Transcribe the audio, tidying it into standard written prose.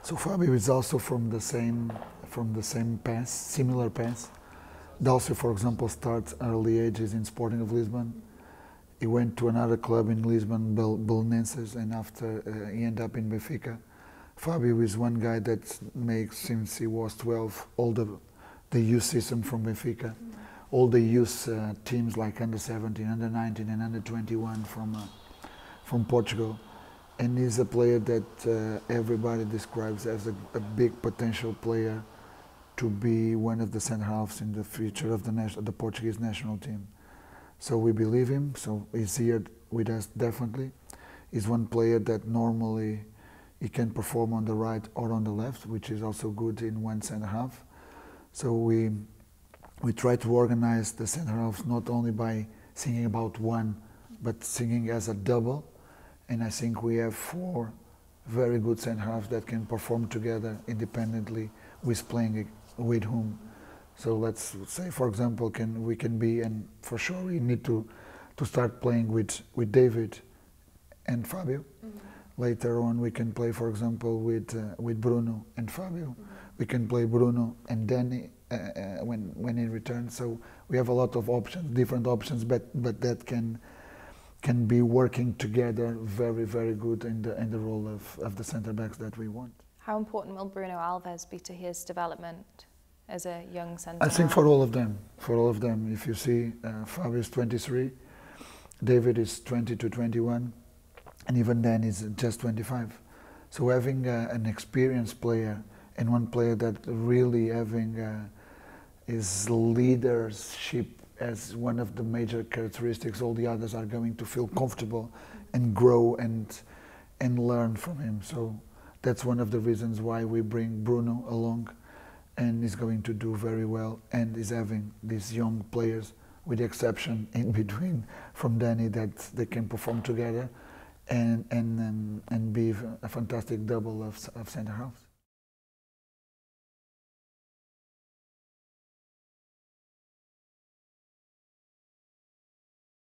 So Fabio is also from the same path, similar path. Dalcio, for example, starts early ages in Sporting of Lisbon. He went to another club in Lisbon, Belenenses, and after he ended up in Benfica. Fabio is one guy that makes, since he was 12, all the youth system from Benfica, all the youth teams like under 17, under 19, and under 21 from Portugal. And he's a player that everybody describes as a big potential player to be one of the centre halves in the future of the Portuguese national team. So we believe him. So he's here with us definitely. He's one player that normally he can perform on the right or on the left, which is also good in one centre half. So we try to organize the centre halves not only by singing about one, but singing as a double. And I think we have 4 very good centre halves that can perform together independently with playing with whom. So let's say, for example, we can be, and for sure we need to start playing with David and Fabio. Later on we can play, for example, with Bruno and Fabio. We can play Bruno and Danny when he returns. So we have a lot of options, different options, but that can be working together very, very good in the role of the centre backs that we want. How important will Bruno Alves be to his development as a young centre I think half? for all of them. If you see, Fabio is 23, David is 20 to 21, and even then is just 25. So having an experienced player and one player that really having his leadership as one of the major characteristics, all the others are going to feel comfortable and grow and learn from him. So that's one of the reasons why we bring Bruno along, and he's going to do very well, and is having these young players, with the exception in between from Danny, that they can perform together and be a fantastic double of centre halves.